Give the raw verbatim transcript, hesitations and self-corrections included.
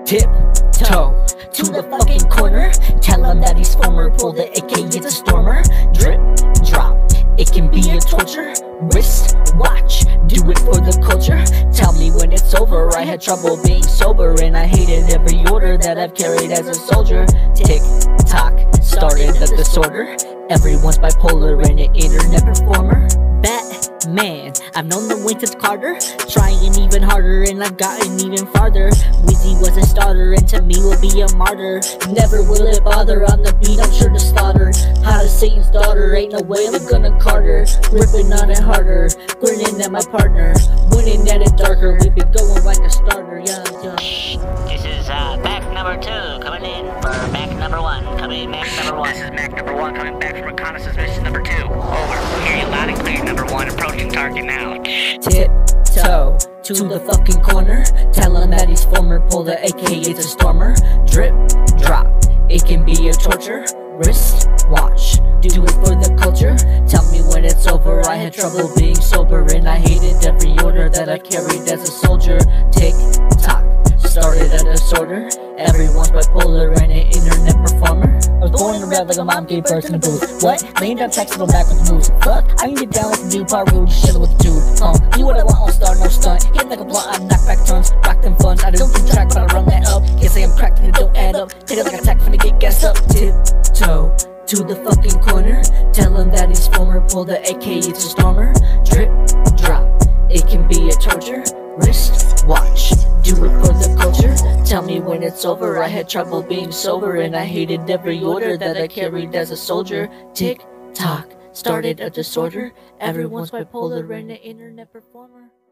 Tiptoe to the fucking corner. Tell him that he's former. Pull the A K, it's a stormer. Drip, drop, it can be a torture. Wrist, watch, do it for the culture. Tell me when it's over. I had trouble being sober, and I hated every order that I've carried as a soldier. Tick tock, started a disorder. Everyone's bipolar and an internet performer. Batman, I've known the winter's Carter, trying even harder and I've gotten even farther. Wheezy was a starter and to me will be a martyr. Never will it bother, on the beat I'm sure to slaughter. How to Satan's daughter, ain't no way I'm gonna cart her. Ripping on it harder, grinning at my partner, winning at it darker. We been going like a starter, yeah, yeah. This is uh, Mac number two coming in for Mac number one. Coming in, Mac number one. This is Mac number one coming back from reconnaissance mission number two. Over. Hear you loud and clear. Number one approaching target now. Tiptoe to the fucking corner. Tell him that he's former. Pull the A K, it's a stormer. Drip, drop, it can be a torture. Wrist, watch, do it for the culture. Tell me when it's over. I had trouble being sober, and I hated every order that I carried as a soldier. Tick tock, started a disorder. Everyone's bipolar and an internet performer. I was born around like a mom gave birth in a booth. What? Laying down tracks and go back with the moves. Fuck, I can get down with the dude, part rude, shit with the dude. Um, do what I want, I'll start, no stunt. Hit like a blunt, I knock back tons, rock them funds. I don't keep track, but I run that up. Can't say I'm cracked and it don't add up. Take it like a tack, finna get gassed up. Tiptoe to the fucking corner. Tell him that he's former. Pull the A K, it's a stormer. Drip, drop, it can be a torture. Wrist, watch, do it for the culture. Tell me when it's over. I had trouble being sober, and I hated every order that I carried as a soldier. Tick tock, started a disorder. Everyone's bipolar and an internet performer.